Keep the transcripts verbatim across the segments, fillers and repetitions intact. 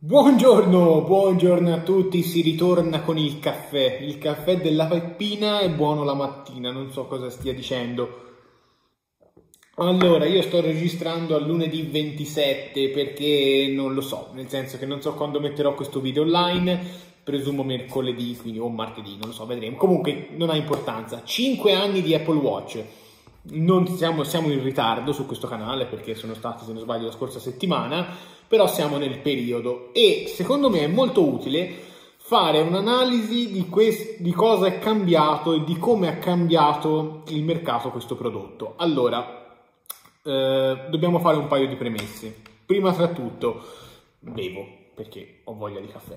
Buongiorno, buongiorno a tutti, si ritorna con il caffè. Il caffè della Peppina è buono la mattina, non so cosa stia dicendo. Allora, io sto registrando a lunedì ventisette perché non lo so, nel senso che non so quando metterò questo video online, presumo mercoledì, quindi o martedì, non lo so, vedremo. Comunque non ha importanza. cinque anni di Apple Watch. Non siamo, siamo in ritardo su questo canale perché sono stati, se non sbaglio, la scorsa settimana, però siamo nel periodo e secondo me è molto utile fare un'analisi di, di cosa è cambiato e di come ha cambiato il mercato questo prodotto. Allora, eh, dobbiamo fare un paio di premesse. Prima tra tutto, bevo perché ho voglia di caffè.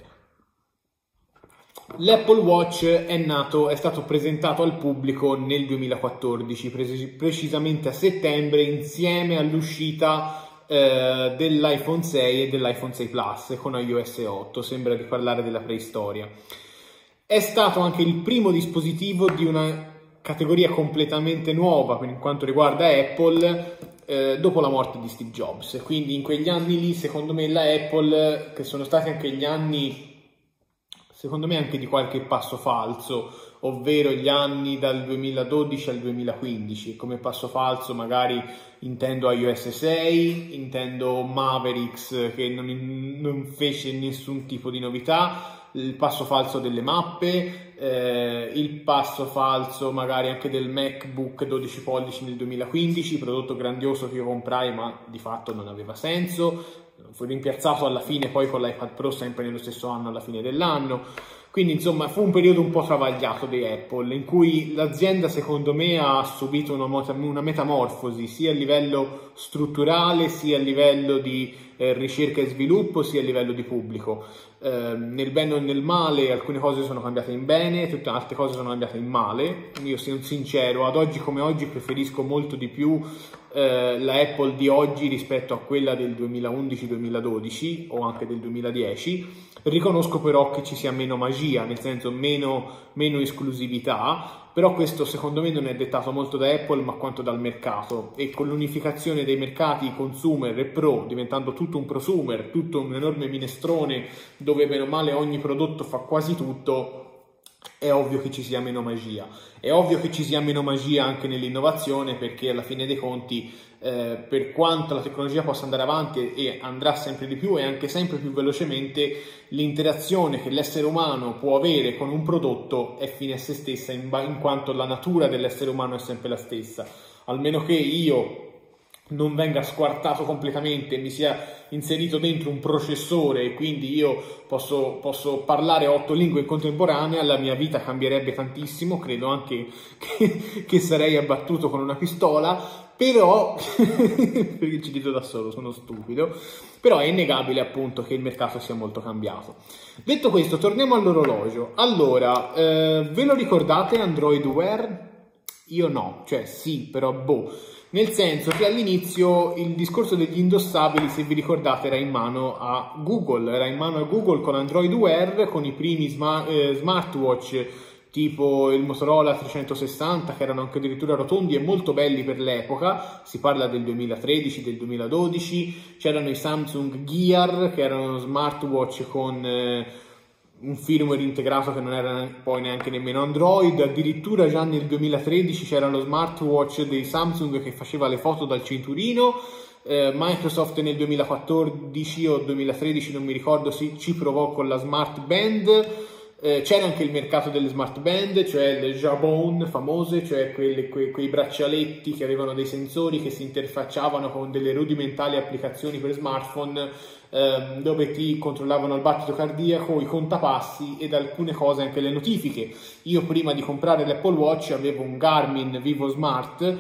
L'Apple Watch è nato, è stato presentato al pubblico nel duemilaquattordici, precisamente a settembre, insieme all'uscita eh, dell'iPhone sei e dell'iPhone sei Plus con iOS otto, sembra di parlare della preistoria. È stato anche il primo dispositivo di una categoria completamente nuova per quanto riguarda Apple eh, dopo la morte di Steve Jobs, quindi in quegli anni lì secondo me la Apple, che sono stati anche gli anni secondo me anche di qualche passo falso, ovvero gli anni dal duemiladodici al duemilaquindici. Come passo falso magari intendo iOS sei, intendo Mavericks che non, non fece nessun tipo di novità, il passo falso delle mappe, eh, il passo falso magari anche del MacBook dodici pollici nel duemilaquindici, prodotto grandioso che io comprai ma di fatto non aveva senso. Fu rimpiazzato alla fine poi con l'iPad Pro sempre nello stesso anno alla fine dell'anno, quindi insomma fu un periodo un po' travagliato di Apple in cui l'azienda secondo me ha subito una, una metamorfosi sia a livello strutturale sia a livello di eh, ricerca e sviluppo sia a livello di pubblico. Eh, nel bene o nel male alcune cose sono cambiate in bene, tutte altre cose sono cambiate in male. Io sono sincero, ad oggi come oggi preferisco molto di più eh, la Apple di oggi rispetto a quella del duemilaundici duemiladodici o anche del duemiladieci. Riconosco però che ci sia meno magia, nel senso meno, meno esclusività, però questo secondo me non è dettato molto da Apple ma quanto dal mercato, e con l'unificazione dei mercati consumer e pro diventando tutto un prosumer, tutto un enorme minestrone dove bene o male ogni prodotto fa quasi tutto, è ovvio che ci sia meno magia. È ovvio che ci sia meno magia anche nell'innovazione, perché alla fine dei conti eh, per quanto la tecnologia possa andare avanti e andrà sempre di più e anche sempre più velocemente, l'interazione che l'essere umano può avere con un prodotto è fine a se stessa, in, in quanto la natura dell'essere umano è sempre la stessa. Almeno che io non venga squartato completamente, mi sia inserito dentro un processore e quindi io posso, posso parlare otto lingue in contemporanea, la mia vita cambierebbe tantissimo, credo anche che, che sarei abbattuto con una pistola, però, perché ci dico da solo, sono stupido, però è innegabile appunto che il mercato sia molto cambiato. Detto questo, torniamo all'orologio. Allora, eh, ve lo ricordate Android Wear? Io no, cioè sì, però boh. Nel senso che all'inizio il discorso degli indossabili, se vi ricordate, era in mano a Google, era in mano a Google con Android Wear, con i primi smart, eh, smartwatch tipo il Motorola trecentosessanta, che erano anche addirittura rotondi e molto belli per l'epoca, si parla del duemilatredici, del duemiladodici, c'erano i Samsung Gear, che erano smartwatch con eh, un firmware integrato che non era poi neanche nemmeno Android. Addirittura già nel duemilatredici c'era lo smartwatch dei Samsung che faceva le foto dal cinturino. eh, Microsoft nel duemilaquattordici o duemilatredici, non mi ricordo, si, ci provò con la Smart Band. Eh, c'era anche il mercato delle smart band, cioè le Jabon famose, cioè quelle, que, quei braccialetti che avevano dei sensori che si interfacciavano con delle rudimentali applicazioni per smartphone, ehm, dove ti controllavano il battito cardiaco, i contapassi ed alcune cose, anche le notifiche. Io prima di comprare l'Apple Watch avevo un Garmin Vivo Smart,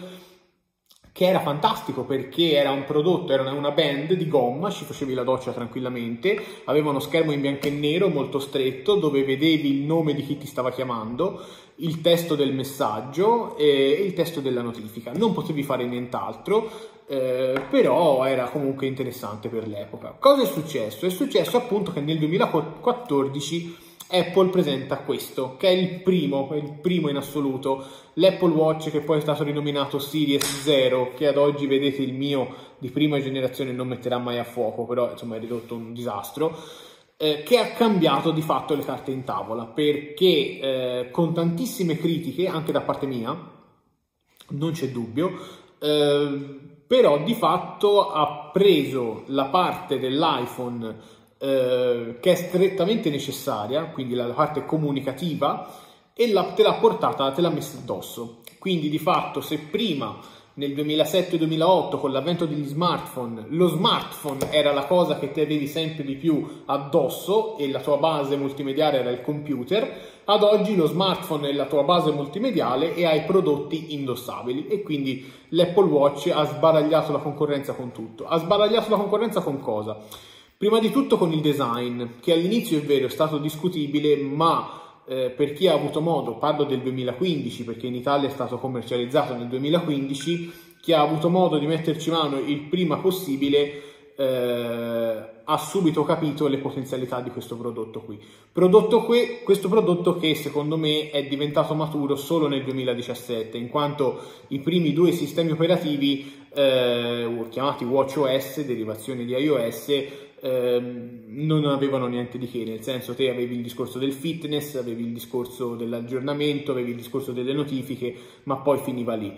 che era fantastico perché era un prodotto, era una band di gomma, ci facevi la doccia tranquillamente, aveva uno schermo in bianco e nero molto stretto dove vedevi il nome di chi ti stava chiamando, il testo del messaggio e il testo della notifica. Non potevi fare nient'altro, eh, però era comunque interessante per l'epoca. Cosa è successo? È successo appunto che nel duemilaquattordici Apple presenta questo, che è il primo, è il primo in assoluto, l'Apple Watch, che poi è stato rinominato Series Zero, che ad oggi vedete il mio di prima generazione non metterà mai a fuoco, però insomma è ridotto un disastro. eh, che ha cambiato di fatto le carte in tavola, perché eh, con tantissime critiche, anche da parte mia, non c'è dubbio, eh, però di fatto ha preso la parte dell'iPhone eh, che è strettamente necessaria, quindi la parte comunicativa, e la, te l'ha portata, te l'ha messa addosso. Quindi di fatto, se prima nel duemilasette duemilaotto con l'avvento degli smartphone, lo smartphone era la cosa che ti avevi sempre di più addosso e la tua base multimediale era il computer, ad oggi lo smartphone è la tua base multimediale e hai prodotti indossabili, e quindi l'Apple Watch ha sbaragliato la concorrenza con tutto. Ha sbaragliato la concorrenza con cosa? Prima di tutto con il design, che all'inizio è vero è stato discutibile, ma Eh, per chi ha avuto modo, parlo del duemilaquindici perché in Italia è stato commercializzato nel duemilaquindici, chi ha avuto modo di metterci mano il prima possibile eh, ha subito capito le potenzialità di questo prodotto qui. Prodotto qui, questo prodotto che secondo me è diventato maturo solo nel duemiladiciassette, in quanto i primi due sistemi operativi eh, chiamati WatchOS, derivazione di iOS, Eh, non avevano niente di che, nel senso, te avevi il discorso del fitness, avevi il discorso dell'aggiornamento, avevi il discorso delle notifiche, ma poi finiva lì.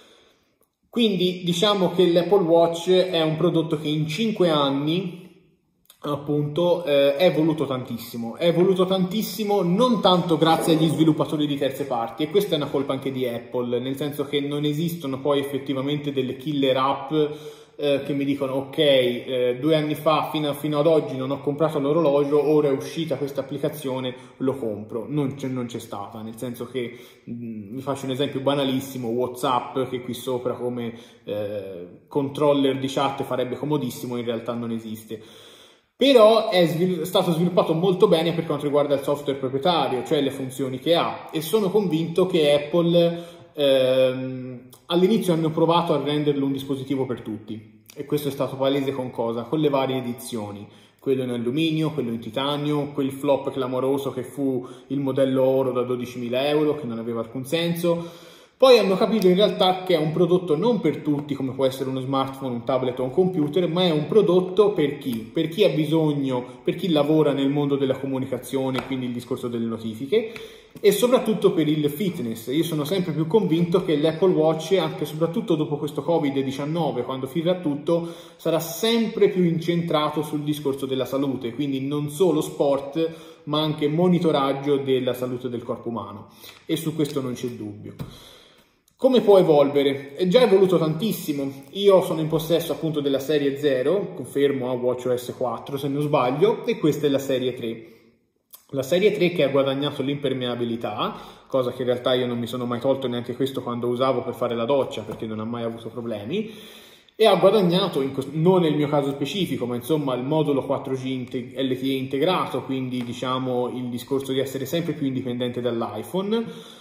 Quindi diciamo che l'Apple Watch è un prodotto che in cinque anni appunto eh, è evoluto tantissimo, è evoluto tantissimo non tanto grazie agli sviluppatori di terze parti, e questa è una colpa anche di Apple, nel senso che non esistono poi effettivamente delle killer app Eh, che mi dicono ok, eh, due anni fa fino, a, fino ad oggi non ho comprato l'orologio, ora è uscita questa applicazione, lo compro. Non c'è, non c'è stata, nel senso che mh, vi faccio un esempio banalissimo: WhatsApp, che qui sopra come eh, controller di chat farebbe comodissimo, in realtà non esiste. Però è svil- stato sviluppato molto bene per quanto riguarda il software proprietario, cioè le funzioni che ha, e sono convinto che Apple ehm, all'inizio hanno provato a renderlo un dispositivo per tutti, e questo è stato palese con cosa? Con le varie edizioni, quello in alluminio, quello in titanio, quel flop clamoroso che fu il modello oro da dodicimila euro, che non aveva alcun senso. Poi hanno capito in realtà che è un prodotto non per tutti, come può essere uno smartphone, un tablet o un computer, ma è un prodotto per chi? Per chi ha bisogno, per chi lavora nel mondo della comunicazione, quindi il discorso delle notifiche, e soprattutto per il fitness. Io sono sempre più convinto che l'Apple Watch, anche e soprattutto dopo questo covid diciannove, quando finirà tutto, sarà sempre più incentrato sul discorso della salute, quindi non solo sport, ma anche monitoraggio della salute del corpo umano, e su questo non c'è dubbio. Come può evolvere? È già evoluto tantissimo. Io sono in possesso appunto della serie zero, confermo a WatchOS quattro se non sbaglio, e questa è la serie tre. La serie tre che ha guadagnato l'impermeabilità, cosa che in realtà io non mi sono mai tolto neanche questo quando usavo per fare la doccia, perché non ha mai avuto problemi, e ha guadagnato, in, non nel mio caso specifico, ma insomma il modulo quattro G L T E integrato, quindi diciamo il discorso di essere sempre più indipendente dall'iPhone.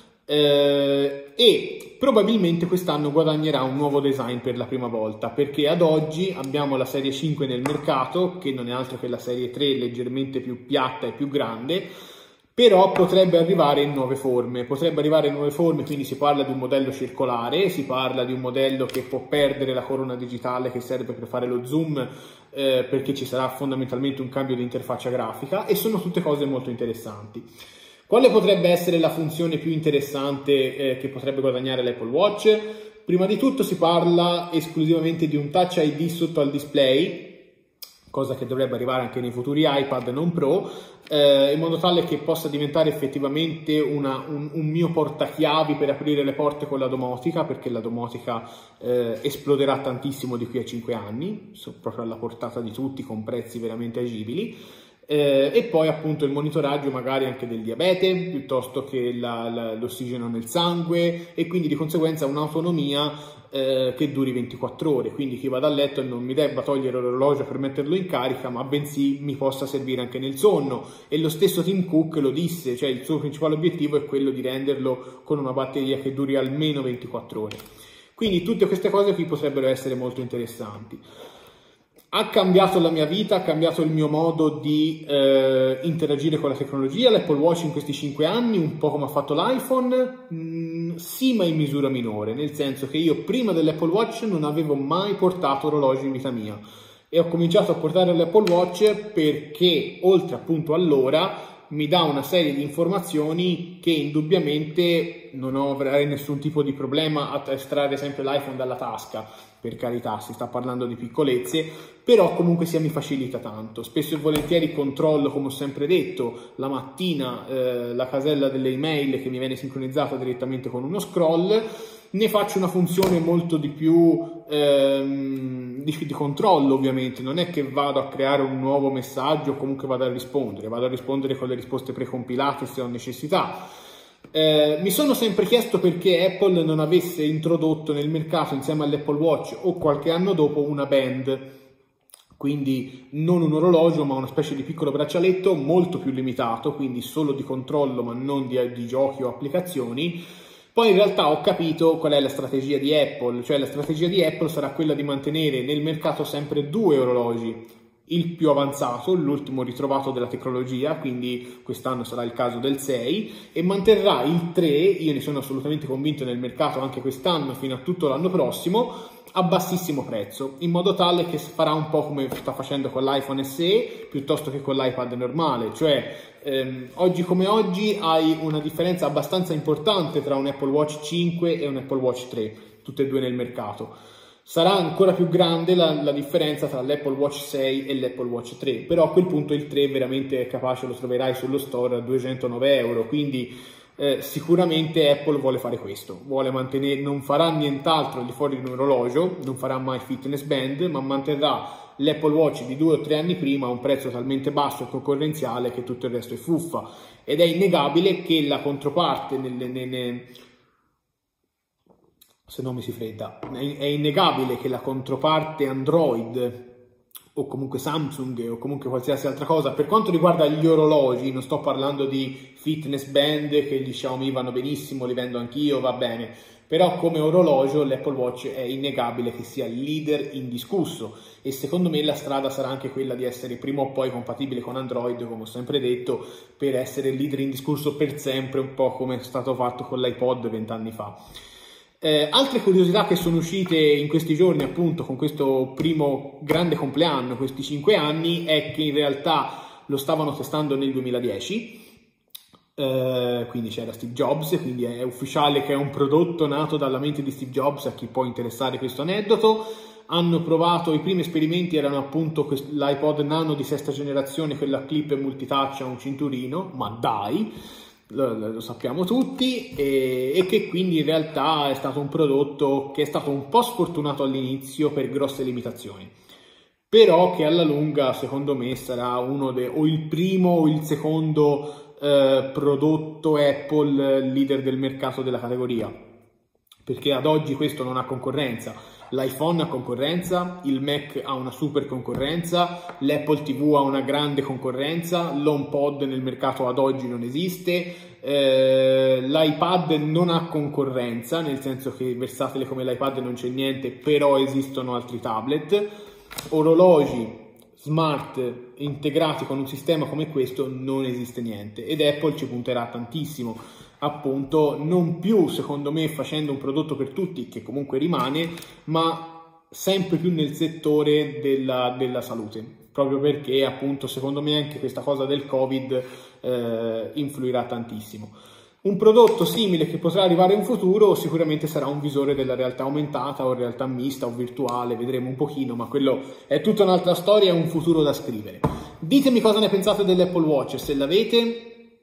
Eh, e probabilmente quest'anno guadagnerà un nuovo design per la prima volta, perché ad oggi abbiamo la serie cinque nel mercato, che non è altro che la serie tre leggermente più piatta e più grande, però potrebbe arrivare in nuove forme, potrebbe arrivare in nuove forme, quindi si parla di un modello circolare, si parla di un modello che può perdere la corona digitale che serve per fare lo zoom, eh, perché ci sarà fondamentalmente un cambio di interfaccia grafica, e sono tutte cose molto interessanti. Quale potrebbe essere la funzione più interessante eh, che potrebbe guadagnare l'Apple Watch? Prima di tutto si parla esclusivamente di un Touch I D sotto al display, cosa che dovrebbe arrivare anche nei futuri iPad non Pro, eh, in modo tale che possa diventare effettivamente una, un, un mio portachiavi per aprire le porte con la domotica, perché la domotica eh, esploderà tantissimo di qui a cinque anni, sono proprio alla portata di tutti, con prezzi veramente agibili. Eh, e poi appunto il monitoraggio magari anche del diabete, piuttosto che l'ossigeno nel sangue, e quindi di conseguenza un'autonomia eh, che duri ventiquattro ore, quindi chi va a letto non mi debba togliere l'orologio per metterlo in carica, ma bensì mi possa servire anche nel sonno. E lo stesso Tim Cook lo disse, cioè il suo principale obiettivo è quello di renderlo con una batteria che duri almeno ventiquattro ore. Quindi tutte queste cose qui potrebbero essere molto interessanti. Ha cambiato la mia vita, ha cambiato il mio modo di eh, interagire con la tecnologia, l'Apple Watch in questi cinque anni, un po' come ha fatto l'iPhone? Mm, sì, ma in misura minore, nel senso che io prima dell'Apple Watch non avevo mai portato orologi in vita mia. e ho cominciato a portare l'Apple Watch perché oltre appunto all'ora mi dà una serie di informazioni che indubbiamente non avrei nessun tipo di problema a estrarre sempre l'iPhone dalla tasca, per carità, si sta parlando di piccolezze, però comunque sia mi facilita tanto. Spesso e volentieri controllo, come ho sempre detto, la mattina eh, la casella delle email che mi viene sincronizzata direttamente con uno scroll, ne faccio una funzione molto di più ehm, di, di controllo ovviamente, non è che vado a creare un nuovo messaggio o comunque vado a rispondere, vado a rispondere con le risposte precompilate se ho necessità. Eh, mi sono sempre chiesto perché Apple non avesse introdotto nel mercato insieme all'Apple Watch o qualche anno dopo una band, quindi non un orologio ma una specie di piccolo braccialetto molto più limitato, quindi solo di controllo ma non di, di giochi o applicazioni. Poi in realtà ho capito qual è la strategia di Apple, cioè la strategia di Apple sarà quella di mantenere nel mercato sempre due orologi, il più avanzato, l'ultimo ritrovato della tecnologia, quindi quest'anno sarà il caso del sei, e manterrà il tre, io ne sono assolutamente convinto, nel mercato anche quest'anno fino a tutto l'anno prossimo, a bassissimo prezzo, in modo tale che farà un po' come sta facendo con l'iPhone S E piuttosto che con l'iPad normale, cioè ehm, oggi come oggi hai una differenza abbastanza importante tra un Apple Watch cinque e un Apple Watch tre, tutte e due nel mercato. Sarà ancora più grande la, la differenza tra l'Apple Watch sei e l'Apple Watch tre, però a quel punto il tre veramente è capace, lo troverai sullo store a duecentonove euro, quindi eh, sicuramente Apple vuole fare questo, vuole mantenere, non farà nient'altro al di fuori di un orologio, non farà mai fitness band, ma manterrà l'Apple Watch di due o tre anni prima a un prezzo talmente basso e concorrenziale che tutto il resto è fuffa, ed è innegabile che la controparte nelle, nelle se no mi si fredda, è innegabile che la controparte Android o comunque Samsung o comunque qualsiasi altra cosa, per quanto riguarda gli orologi, non sto parlando di fitness band che gli Xiaomi vanno benissimo, li vendo anch'io, va bene, però come orologio l'Apple Watch è innegabile che sia il leader indiscusso e secondo me la strada sarà anche quella di essere prima o poi compatibile con Android, come ho sempre detto, per essere il leader indiscusso per sempre, un po' come è stato fatto con l'iPod vent'anni fa. Eh, altre curiosità che sono uscite in questi giorni, appunto, con questo primo grande compleanno, questi cinque anni, è che in realtà lo stavano testando nel duemiladieci, eh, quindi c'era Steve Jobs, quindi è ufficiale che è un prodotto nato dalla mente di Steve Jobs, a chi può interessare questo aneddoto. Hanno provato, i primi esperimenti erano appunto l'iPod Nano di sesta generazione, quella clip multitouch a un cinturino, ma dai! Lo, lo sappiamo tutti, e, e che quindi in realtà è stato un prodotto che è stato un po' sfortunato all'inizio per grosse limitazioni, però che alla lunga secondo me sarà uno dei, o il primo o il secondo eh, prodotto Apple leader del mercato della categoria, perché ad oggi questo non ha concorrenza. L'iPhone ha concorrenza, il Mac ha una super concorrenza, l'Apple tivù ha una grande concorrenza, l'HomePod nel mercato ad oggi non esiste, eh, l'iPad non ha concorrenza, nel senso che versatile come l'iPad non c'è niente, però esistono altri tablet. Orologi smart integrati con un sistema come questo non esiste niente, ed Apple ci punterà tantissimo, appunto non più secondo me facendo un prodotto per tutti, che comunque rimane, ma sempre più nel settore della, della salute, proprio perché appunto secondo me anche questa cosa del Covid eh, influirà tantissimo. Un prodotto simile che potrà arrivare in futuro sicuramente sarà un visore della realtà aumentata o realtà mista o virtuale, vedremo un pochino, ma quello è tutta un'altra storia, è un futuro da scrivere. Ditemi cosa ne pensate dell'Apple Watch, se l'avete,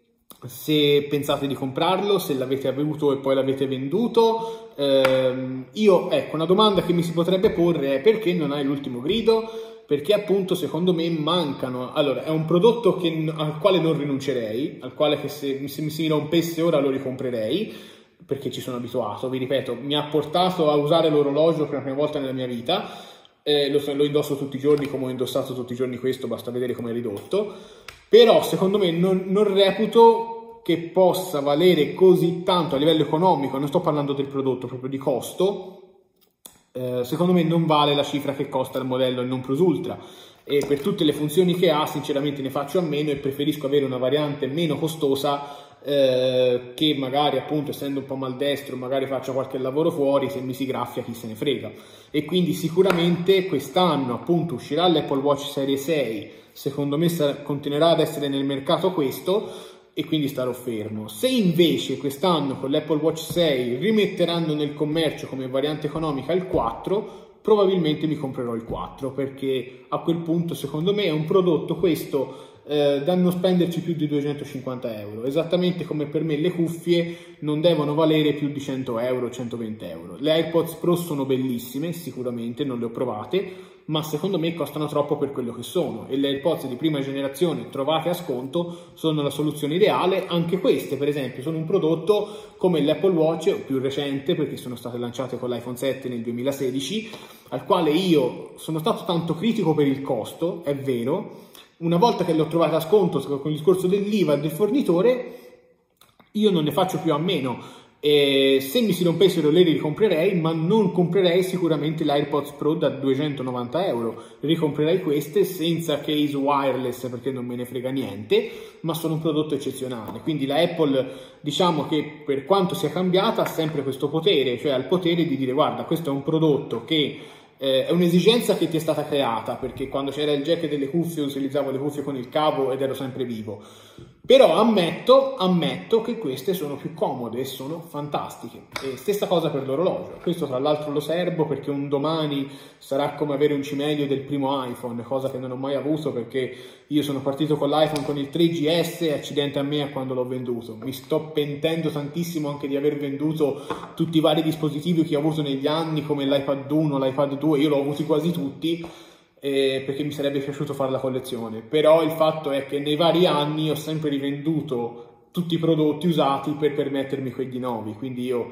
se pensate di comprarlo, se l'avete avuto e poi l'avete venduto. Eh, io, ecco, una domanda che mi si potrebbe porre è: perché non hai l'ultimo grido? Perché appunto secondo me mancano, allora è un prodotto che, al quale non rinuncerei, al quale che se, se mi si rompesse ora lo ricomprerei, perché ci sono abituato, vi ripeto, mi ha portato a usare l'orologio per la prima volta nella mia vita, eh, lo, lo indosso tutti i giorni come ho indossato tutti i giorni questo, basta vedere come è ridotto, però secondo me non, non reputo che possa valere così tanto a livello economico, non sto parlando del prodotto, proprio di costo. Uh, secondo me non vale la cifra che costa il modello il Non Plus Ultra, e per tutte le funzioni che ha sinceramente ne faccio a meno e preferisco avere una variante meno costosa eh, che magari appunto essendo un po' maldestro magari faccia qualche lavoro fuori, se mi si graffia chi se ne frega. E quindi sicuramente quest'anno appunto uscirà l'Apple Watch Serie sei, secondo me sarà, continuerà ad essere nel mercato questo, e quindi starò fermo. Se invece quest'anno con l'Apple Watch sei rimetteranno nel commercio come variante economica il quattro, probabilmente mi comprerò il quattro, perché a quel punto secondo me è un prodotto questo eh, da non spenderci più di duecentocinquanta euro, esattamente come per me le cuffie non devono valere più di cento euro, centoventi euro. Le AirPods Pro sono bellissime, sicuramente non le ho provate, ma secondo me costano troppo per quello che sono, e le AirPods di prima generazione trovate a sconto sono la soluzione ideale. Anche queste per esempio sono un prodotto come l'Apple Watch più recente, perché sono state lanciate con l'iPhone sette nel duemilasedici, al quale io sono stato tanto critico per il costo, è vero. Una volta che l'ho trovata a sconto con il discorso dell'I V A e del fornitore, io non ne faccio più a meno. E se mi si rompessero le ricomprerei, ma non comprerei sicuramente l'AirPods Pro da duecentonovanta euro. Ricomprerei queste senza case wireless perché non me ne frega niente, ma sono un prodotto eccezionale. Quindi la Apple, diciamo che per quanto sia cambiata, ha sempre questo potere, cioè ha il potere di dire guarda, questo è un prodotto che eh, è un'esigenza che ti è stata creata, perché quando c'era il jack delle cuffie utilizzavo le cuffie con il cavo ed ero sempre vivo. Però ammetto, ammetto che queste sono più comode e sono fantastiche. E stessa cosa per l'orologio. Questo tra l'altro lo serbo perché un domani sarà come avere un cimelio del primo iPhone, cosa che non ho mai avuto perché io sono partito con l'iPhone con il tre G S e accidente a me a quando l'ho venduto. Mi sto pentendo tantissimo anche di aver venduto tutti i vari dispositivi che ho avuto negli anni, come l'iPad uno, l'iPad due, io l'ho avuti quasi tutti, Eh, perché mi sarebbe piaciuto fare la collezione. Però il fatto è che nei vari anni ho sempre rivenduto tutti i prodotti usati per permettermi quelli nuovi, quindi io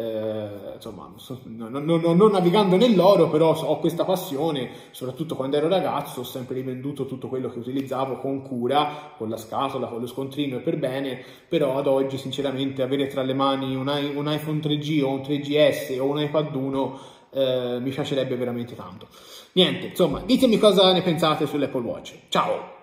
eh, insomma so, no, no, no, non navigando nell'oro, però ho questa passione, soprattutto quando ero ragazzo ho sempre rivenduto tutto quello che utilizzavo con cura, con la scatola, con lo scontrino e per bene. Però ad oggi sinceramente avere tra le mani un, i, un iPhone tre G o un tre G S o un iPad uno eh, mi piacerebbe veramente tanto. Niente, insomma, ditemi cosa ne pensate sull'Apple Watch. Ciao!